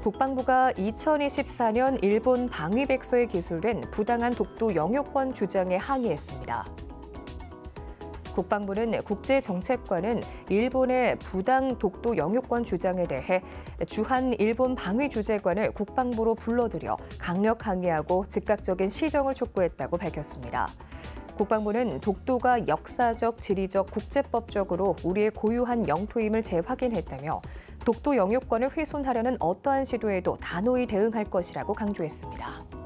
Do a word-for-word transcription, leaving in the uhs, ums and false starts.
국방부가 이천이십사 년 일본 방위백서에 기술된 부당한 독도 영유권 주장에 항의했습니다. 국방부는 국제정책관은 일본의 부당 독도 영유권 주장에 대해 주한 일본 방위주재관을 국방부로 불러들여 강력 항의하고 즉각적인 시정을 촉구했다고 밝혔습니다. 국방부는 독도가 역사적, 지리적, 국제법적으로 우리의 고유한 영토임을 재확인했다며 독도 영유권을 훼손하려는 어떠한 시도에도 단호히 대응할 것이라고 강조했습니다.